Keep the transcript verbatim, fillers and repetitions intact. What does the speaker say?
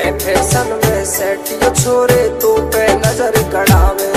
Fashion में set यो छोरे तो पे नजर गड़ावे।